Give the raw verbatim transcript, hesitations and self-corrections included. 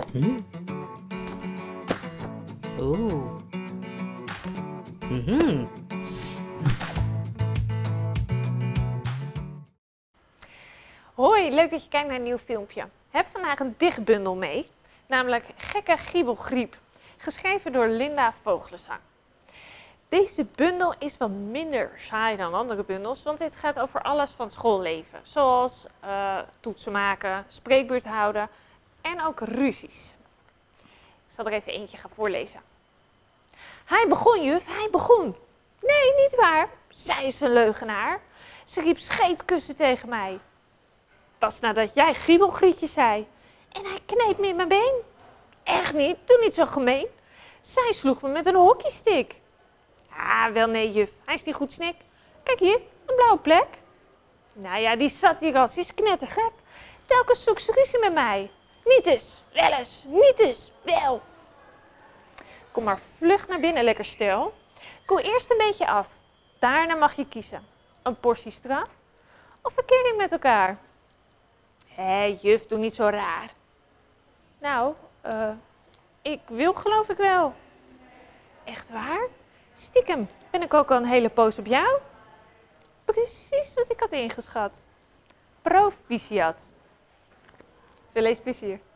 Hm? Oeh. Mhm. Hoi, leuk dat je kijkt naar een nieuw filmpje. Ik heb vandaag een dichtbundel mee, namelijk Gekke Giebelgriep, geschreven door Linda Vogelenzang. Deze bundel is wat minder saai dan andere bundels, want dit gaat over alles van schoolleven. Zoals uh, toetsen maken, spreekbeurt houden en ook ruzies. Ik zal er even eentje gaan voorlezen. Hij begon, juf, hij begon. Nee, niet waar, zij is een leugenaar. Ze riep scheetkussen tegen mij. Pas nadat jij Giebelgrietje zei. En hij kneep me in mijn been. Echt niet, doe niet zo gemeen. Zij sloeg me met een hockeystick. Ah, wel nee juf, hij is niet goed snik. Kijk hier, een blauwe plek. Nou ja, die zat hier als, die is knettergek. Telkens zoekt ze ruzie met mij. Niet eens, wel eens, niet eens, wel. Kom maar vlug naar binnen, lekker stel. Koel eerst een beetje af. Daarna mag je kiezen. Een portie straf of verkering met elkaar. Hé, juf, doe niet zo raar. Nou, uh, ik wil geloof ik wel. Echt waar? Stiekem ben ik ook al een hele poos op jou. Precies wat ik had ingeschat. Proficiat. Veel leesplezier.